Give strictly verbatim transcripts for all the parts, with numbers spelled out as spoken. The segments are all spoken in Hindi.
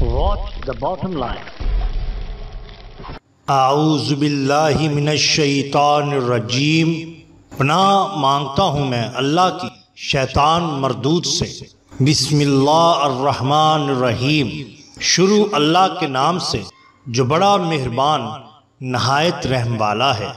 Watch the bottom line. आऊज़ु बिल्लाहि मिनश शैतानिर रजीम। पनाह मांगता हूँ मैं अल्लाह की शैतान मरदूद से। बिस्मिल्लाहिर रहमानिर रहीम। शुरू अल्लाह के नाम से जो बड़ा मेहरबान नहायत रहम वाला है।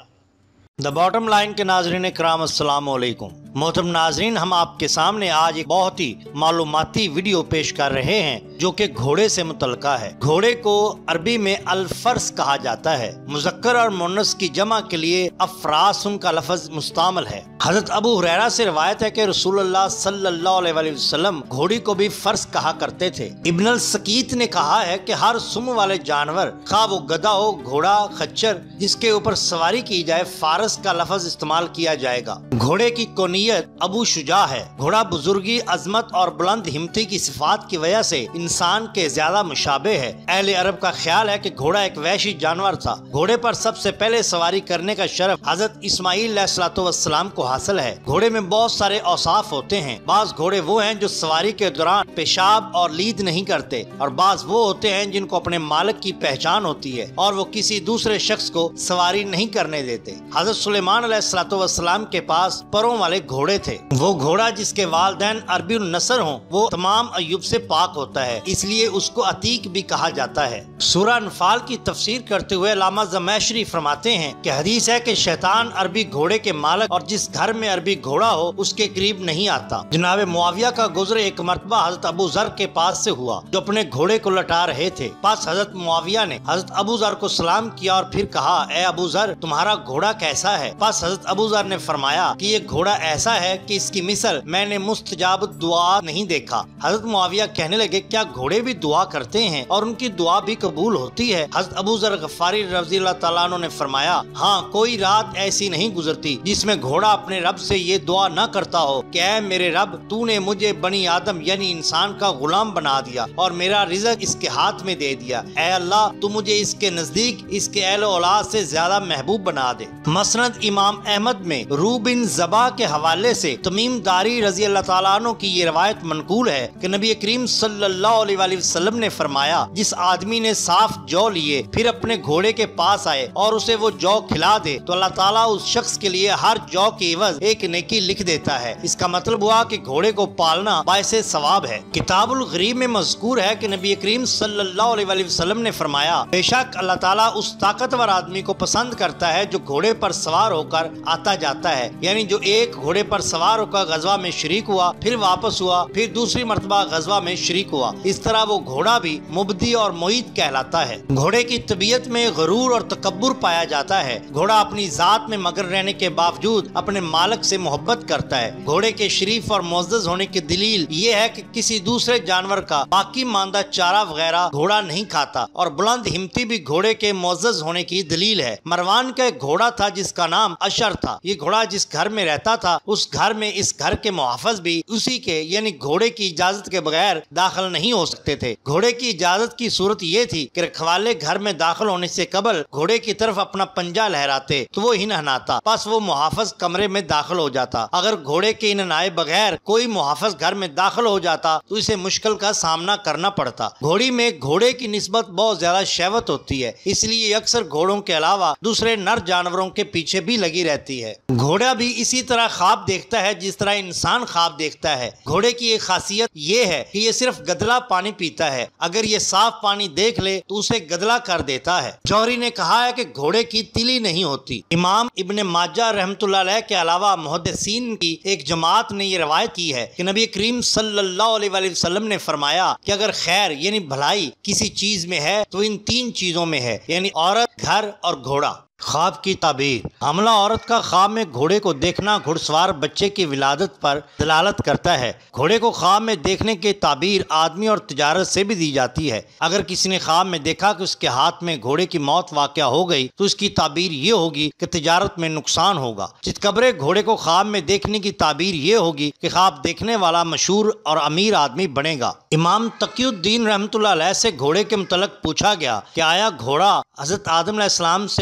द बॉटम लाइन के नाजरीन इकराम अस्सलाम वालेकुम। मोहतरम नाजरीन, हम आपके सामने आज एक बहुत ही मालूमाती वीडियो पेश कर रहे हैं जो कि घोड़े से मुतल्लिका है। घोड़े को अरबी में अल-फर्स कहा जाता है। मुज़क्कर और मुन्नस की जमा के लिए अफरास उनका लफ्ज मुस्तामल है। हजरत अबू हुरैरा से रिवायत है कि रसूलुल्लाह सल्लल्लाहु अलैहि वसल्लम घोड़ी को भी फर्स कहा करते थे। इब्न अल-सकीत ने कहा है कि हर सुम वाले जानवर, खा वो गधा हो, घोड़ा, खच्चर, जिसके ऊपर सवारी की जाए, फारस का लफ्ज इस्तेमाल किया जाएगा। घोड़े की कोनियत अबू शुजा है। घोड़ा बुजुर्गी, अजमत और बुलंद हिम्मती की सिफात की वजह से इंसान के ज्यादा मुशाबे है। अहले अरब का ख्याल है कि घोड़ा एक वहशी जानवर था। घोड़े पर सबसे पहले सवारी करने का शरफ हजरत इस्माईल अलैहिस्सलाम को हासिल है। घोड़े में बहुत सारे औसाफ होते हैं। बाज घोड़े वो हैं जो सवारी के दौरान पेशाब और लीद नहीं करते, और बाज वो होते हैं जिनको अपने मालिक की पहचान होती है और वो किसी दूसरे शख्स को सवारी नहीं करने देते। हजरत सुलेमान अलैहिस्सलाम के पास परों वाले घोड़े थे। वो घोड़ा जिसके वालिदैन अरबी नस्ल हों, वो तमाम अयूब से पाक होता है, इसलिए उसको अतीक भी कहा जाता है। सूरह अनफाल की तफसीर करते हुए अल्लामा ज़मैशरी फरमाते हैं कि हदीस है कि शैतान अरबी घोड़े के मालिक और जिस घर में अरबी घोड़ा हो उसके करीब नहीं आता। जनाब मुआविया का गुज़र एक मरतबा हजरत अबू ज़र के पास से हुआ जो अपने घोड़े को लटा रहे थे। पास हजरत मुआविया ने हजरत अबू ज़र को सलाम किया और फिर कहा, ए अबू ज़र, तुम्हारा घोड़ा कैसा है? पास हजरत अबू ज़र ने फरमाया कि ये घोड़ा ऐसा है कि इसकी मिसल मैंने मुस्तजाब दुआ नहीं देखा। हजरत मुआविया कहने लगे, क्या घोड़े भी दुआ करते हैं और उनकी दुआ भी कबूल होती है? हजरत अबू ज़र गफ़ारी रज़ियल्लाहु ताला अन्हु ने फरमाया, हाँ, कोई रात ऐसी नहीं गुजरती जिसमें घोड़ा अपने रब से ये दुआ न करता हो कि ऐ मेरे रब, तूने मुझे बनी आदम यानी इंसान का गुलाम बना दिया और मेरा रिज़्क इसके हाथ में दे दिया। ऐ अल्लाह, तू मुझे इसके नजदीक इसके अहल औलाद से ज्यादा महबूब बना दे। मसनद इमाम अहमद में रू बिन ज़बा के हवाले से तमीम दारी रज़ियल्लाहु ताला अन्हु की ये रवायत मनकूल है कि नबी करीम सल्लल्लाहु अलैहि वसल्लम ने फरमाया, जिस आदमी ने साफ जौ लिए फिर अपने घोड़े के पास आए और उसे वो जौ खिला दे तो अल्लाह ताला उस शख्स के लिए हर जौ के एवज एक नेकी लिख देता है। इसका मतलब हुआ कि घोड़े को पालना बायसे सवाब है। किताबुल गरीब में मज़कूर है कि नबी करीम सल्लल्लाहु अलैहि वसल्लम ने फरमाया, बेशक अल्लाह ताला उस ताकतवर आदमी को पसंद करता है जो घोड़े पर सवार होकर आता जाता है, यानी जो एक घोड़े पर सवार होकर गजवा में शरीक हुआ, फिर वापस हुआ, फिर दूसरी मर्तबा गजवा में शरीक हुआ। इस तरह वो घोड़ा भी मुबदी और मुईद कहलाता है। घोड़े की तबीयत में गरूर और तकब्बुर पाया जाता है। घोड़ा अपनी जात में मगर रहने के बावजूद अपने मालिक से मोहब्बत करता है। घोड़े के शरीफ और मुअज़्ज़ज़ होने की दलील ये है कि किसी दूसरे जानवर का बाकी मांदा चारा वगैरह घोड़ा नहीं खाता, और बुलंद हिम्मती भी घोड़े के मुअज़्ज़ज़ होने की दलील है। मरवान का एक घोड़ा था जिसका नाम अशर था। ये घोड़ा जिस घर में रहता था उस घर में इस घर के मुहाफ़िज़ भी उसी के यानी घोड़े की इजाजत के बगैर दाखिल नहीं हो सकते थे। घोड़े की इजाजत की सूरत ये थी कि रखवाले घर में दाखिल होने से कबल घोड़े की तरफ अपना पंजा लहराते तो वो हिनहनाता, बस वो मुहाफ़िज़ कमरे में दाखिल हो जाता। अगर घोड़े के हिनहनाए बगैर कोई मुहाफ़िज़ घर में दाखिल हो जाता तो इसे मुश्किल का सामना करना पड़ता। घोड़ी में घोड़े की निस्बत बहुत ज्यादा शहवत होती है, इसलिए अक्सर घोड़ों के अलावा दूसरे नर जानवरों के पीछे भी लगी रहती है। घोड़ा भी इसी तरह ख्वाब देखता है जिस तरह इंसान ख्वाब देखता है। घोड़े की एक खासियत ये है कि ये सिर्फ गदला पानी पीता है। अगर ये साफ पानी देख ले तो उसे गदला कर देता है। जौहरी ने कहा है कि घोड़े की तिली नहीं होती। इमाम इब्ने माजा रहमतुल्लाह अलैह के अलावा मुहद्दिसीन की एक जमात ने ये रवायत की है कि नबी करीम सल्लल्लाहु अलैहि वसल्लम ने फरमाया कि अगर खैर यानी भलाई किसी चीज में है तो इन तीन चीजों में है, यानी औरत, घर और घोड़ा। ख्वाब की ताबीर। हमला औरत का ख्वाब में घोड़े को देखना घुड़सवार बच्चे की विलादत पर दलालत करता है। घोड़े को ख्वाब में देखने की ताबीर आदमी और तिजारत से भी दी जाती है। अगर किसी ने ख्वाब में देखा कि उसके हाथ में घोड़े की मौत वाक़या हो गई तो उसकी ताबीर ये होगी कि तिजारत में नुकसान होगा। चितकबरे घोड़े को ख्वाब में देखने की ताबीर ये होगी कि ख्वाब देखने वाला मशहूर और अमीर आदमी बनेगा। इमाम तकीउद्दीन रहमतुल्लाह अलैह से घोड़े के मुतल्लिक़ पूछा गया कि आया घोड़ा हज़रत आदम अलैहिस्सलाम से पहले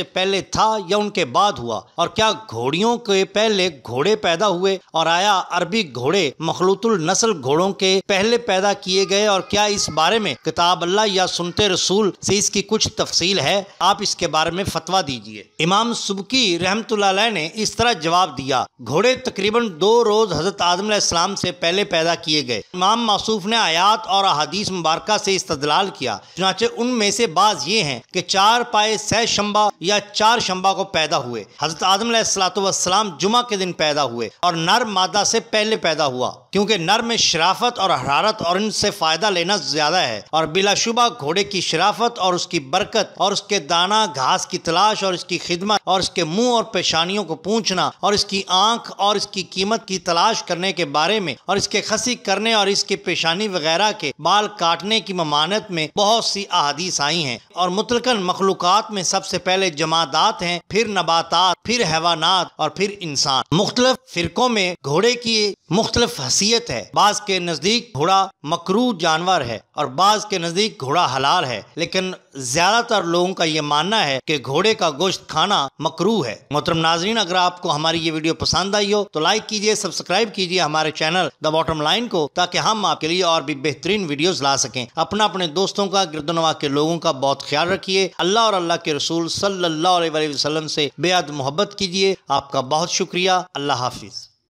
था या उनके बाद हुआ, और क्या घोड़ियों के पहले घोड़े पैदा हुए और आया अरबी घोड़े मखलूतुल नस्ल घोड़ों के पहले पैदा किए गए, और क्या इस बारे में किताब अल्लाह या सुनते रसूल से इसकी कुछ तफसील है? आप इसके बारे में फतवा दीजिए। इमाम सुबकी रहमतुल्लाह अलैह ने इस तरह जवाब दिया, घोड़े तकरीबन दो रोज हजरत आदम अलैहिस्सलाम से पहले पैदा किए गए। इमाम मासूफ ने आयात और अहादीस मुबारका से इस्तदलाल किया, चुनांचे उनमें से बाज ये हैं कि चार पाए सह शंबा या चार शंबा को पैदा हुए। हजरत आदम अलैहिस्सलाम जुमा के दिन पैदा हुए और नर मादा से पहले पैदा हुआ, क्योंकि नर में शराफत और हरारत और इनसे फायदा लेना ज्यादा है, और बिलाशुबा घोड़े की शराफत और उसकी बरकत और उसके दाना घास की तलाश और इसकी खिदमत और इसके मुंह और पेशानियों को पूछना और इसकी आंख और इसकी कीमत की तलाश करने के बारे में और इसके खसी करने और इसके पेशानी वगैरह के बाल काटने की ममानत में बहुत सी अहादीस आई हैं। और मुतलकन मखलूकात में सबसे पहले जमादात हैं, फिर नबातात, फिर हैवानात और फिर इंसान। मुख्तलिफ फिरकों में घोड़े की मुख्तलिफ हसीयत है। बाज के नजदीक घोड़ा मकरूह जानवर है और बाज के नजदीक घोड़ा हलाल है, लेकिन ज्यादातर लोगों का ये मानना है कि घोड़े का गोश्त खाना मकरूह है। मोहतरम नाजरीन, अगर आपको हमारी ये वीडियो पसंद आई हो तो लाइक कीजिए, सब्सक्राइब कीजिए हमारे चैनल द बॉटम लाइन को, ताकि हम आपके लिए और भी बेहतरीन वीडियोस ला सकें। अपना अपने दोस्तों का, गिरदनवा के लोगों का बहुत ख्याल रखिए। अल्लाह और अल्लाह के रसूल सल्लल्लाहु अलैहि वसल्लम से बेहद मोहब्बत कीजिए। आपका बहुत शुक्रिया। अल्लाह हाफिज।